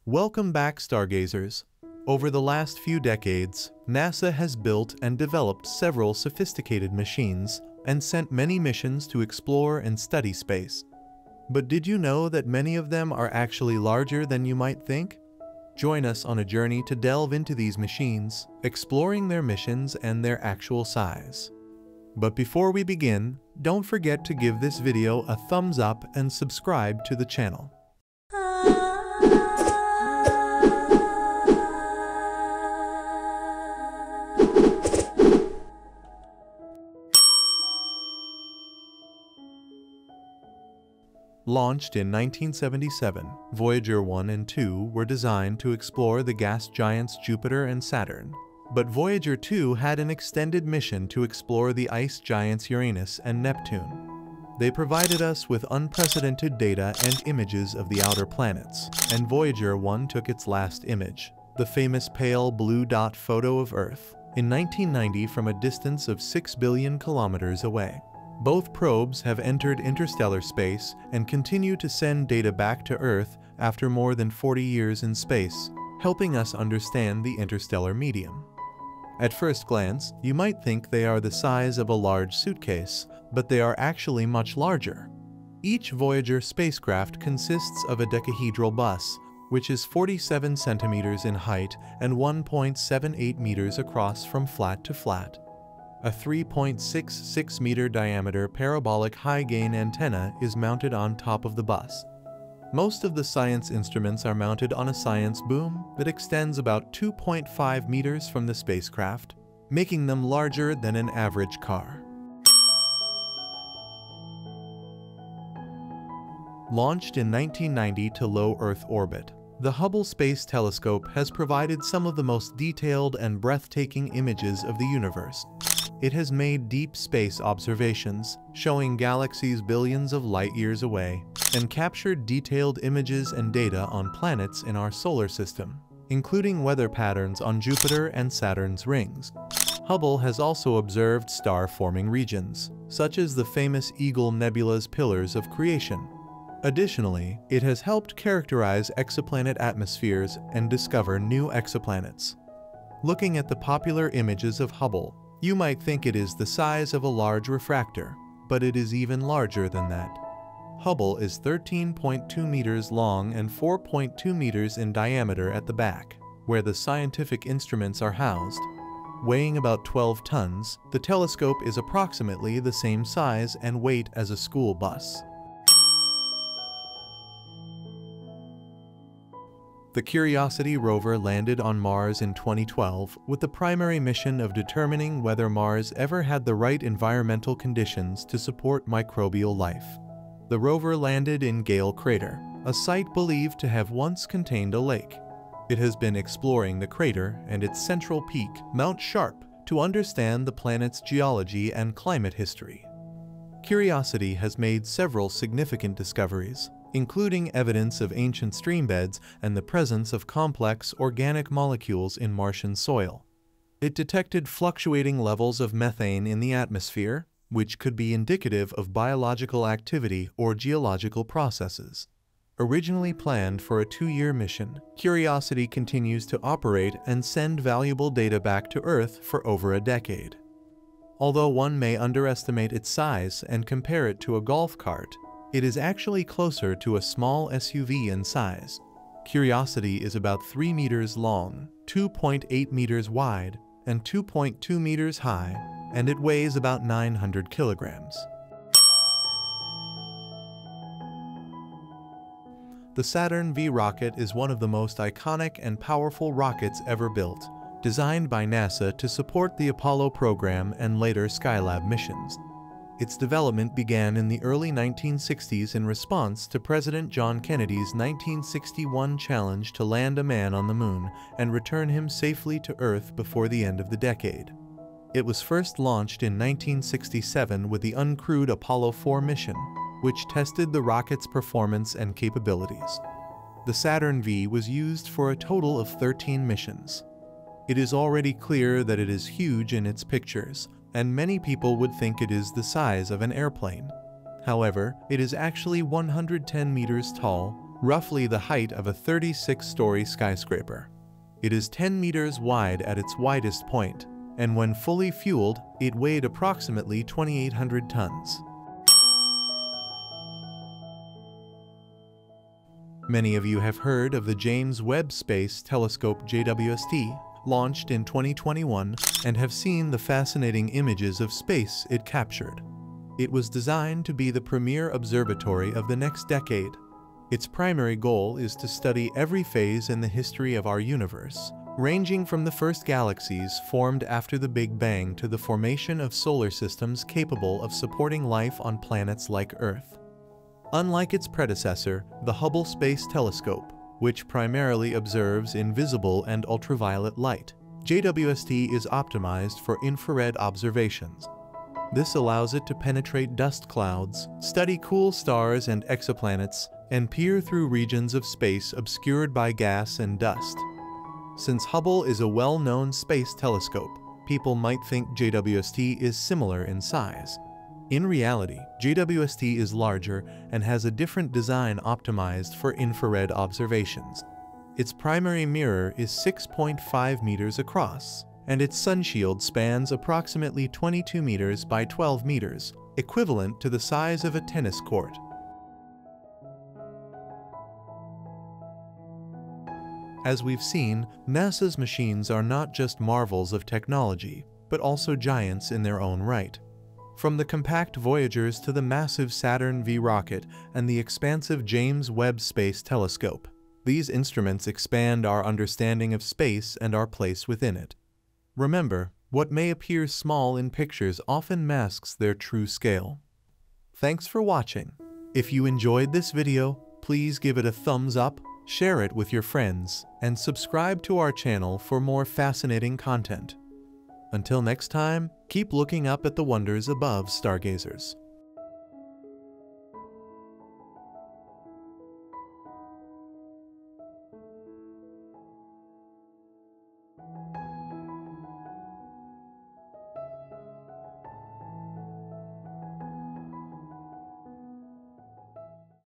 Welcome back, stargazers. Over the last few decades, NASA has built and developed several sophisticated machines and sent many missions to explore and study space. But did you know that many of them are actually larger than you might think? Join us on a journey to delve into these machines, exploring their missions and their actual size. But before we begin, don't forget to give this video a thumbs up and subscribe to the channel. Launched in 1977, Voyager 1 and 2 were designed to explore the gas giants Jupiter and Saturn. But Voyager 2 had an extended mission to explore the ice giants Uranus and Neptune. They provided us with unprecedented data and images of the outer planets, and Voyager 1 took its last image, the famous pale blue dot photo of Earth, in 1990 from a distance of 6 billion kilometers away. Both probes have entered interstellar space and continue to send data back to Earth after more than 40 years in space, helping us understand the interstellar medium. At first glance, you might think they are the size of a large suitcase, but they are actually much larger. Each Voyager spacecraft consists of a decahedral bus, which is 47 centimeters in height and 1.78 meters across from flat to flat. A 3.66 meter diameter parabolic high-gain antenna is mounted on top of the bus. Most of the science instruments are mounted on a science boom that extends about 2.5 meters from the spacecraft, making them larger than an average car. Launched in 1990 to low Earth orbit, the Hubble Space Telescope has provided some of the most detailed and breathtaking images of the universe. It has made deep space observations, showing galaxies billions of light-years away, and captured detailed images and data on planets in our solar system, including weather patterns on Jupiter and Saturn's rings. Hubble has also observed star-forming regions, such as the famous Eagle Nebula's pillars of creation. Additionally, it has helped characterize exoplanet atmospheres and discover new exoplanets. Looking at the popular images of Hubble, you might think it is the size of a large refractor, but it is even larger than that. Hubble is 13.2 meters long and 4.2 meters in diameter at the back, where the scientific instruments are housed. Weighing about 12 tons, the telescope is approximately the same size and weight as a school bus. The Curiosity rover landed on Mars in 2012 with the primary mission of determining whether Mars ever had the right environmental conditions to support microbial life. The rover landed in Gale Crater, a site believed to have once contained a lake. It has been exploring the crater and its central peak, Mount Sharp, to understand the planet's geology and climate history. Curiosity has made several significant discoveries, including evidence of ancient streambeds and the presence of complex organic molecules in Martian soil. It detected fluctuating levels of methane in the atmosphere, which could be indicative of biological activity or geological processes. Originally planned for a 2-year mission, Curiosity continues to operate and send valuable data back to Earth for over a decade. Although one may underestimate its size and compare it to a golf cart, it is actually closer to a small SUV in size. Curiosity is about 3 meters long, 2.8 meters wide, and 2.2 meters high, and it weighs about 900 kilograms. The Saturn V Rocket is one of the most iconic and powerful rockets ever built, designed by NASA to support the Apollo program and later Skylab missions. Its development began in the early 1960s in response to President John Kennedy's 1961 challenge to land a man on the moon and return him safely to Earth before the end of the decade. It was first launched in 1967 with the uncrewed Apollo 4 mission, which tested the rocket's performance and capabilities. The Saturn V was used for a total of 13 missions. It is already clear that it is huge in its pictures, and many people would think it is the size of an airplane. However, it is actually 110 meters tall, roughly the height of a 36-story skyscraper. It is 10 meters wide at its widest point, and when fully fueled, it weighed approximately 2,800 tons. Many of you have heard of the James Webb Space Telescope JWST, launched in 2021, and have seen the fascinating images of space it captured. It was designed to be the premier observatory of the next decade. Its primary goal is to study every phase in the history of our universe, ranging from the first galaxies formed after the Big Bang to the formation of solar systems capable of supporting life on planets like Earth. Unlike its predecessor, the Hubble Space Telescope, which primarily observes invisible and ultraviolet light, JWST is optimized for infrared observations. This allows it to penetrate dust clouds, study cool stars and exoplanets, and peer through regions of space obscured by gas and dust. Since Hubble is a well-known space telescope, people might think JWST is similar in size. In reality, JWST is larger and has a different design optimized for infrared observations. Its primary mirror is 6.5 meters across, and its sunshield spans approximately 22 meters by 12 meters, equivalent to the size of a tennis court. As we've seen, NASA's machines are not just marvels of technology, but also giants in their own right. From the compact Voyagers to the massive Saturn V Rocket and the expansive James Webb Space Telescope, these instruments expand our understanding of space and our place within it. Remember, what may appear small in pictures often masks their true scale. Thanks for watching. If you enjoyed this video, please give it a thumbs up, share it with your friends, and subscribe to our channel for more fascinating content. Until next time, keep looking up at the wonders above, stargazers.